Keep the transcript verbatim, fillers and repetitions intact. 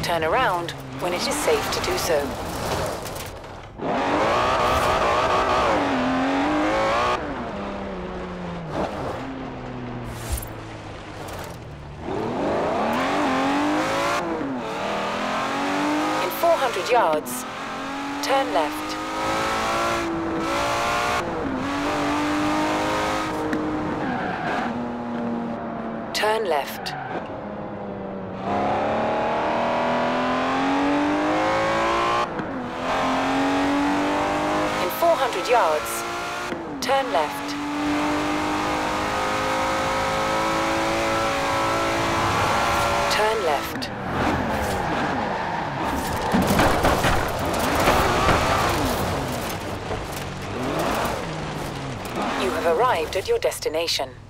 Turn around when it is safe to do so. In four hundred yards, turn left. Turn left. In four hundred yards, turn left. Turn left. You have arrived at your destination.